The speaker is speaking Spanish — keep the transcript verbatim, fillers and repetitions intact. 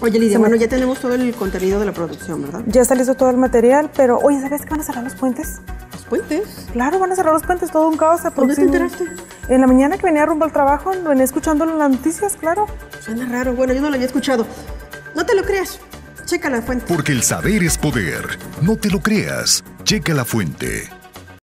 Oye, Lidia, bueno, ya tenemos todo el contenido de la producción, ¿verdad? Ya está listo todo el material, pero, oye, ¿sabes que van a cerrar los puentes? ¿Los puentes? Claro, van a cerrar los puentes, todo un caos. ¿Dónde te enteraste? En la mañana que venía rumbo al trabajo, venía escuchando las noticias, claro. Suena raro, bueno, yo no lo había escuchado. No te lo creas, checa la fuente. Porque el saber es poder. No te lo creas, checa la fuente.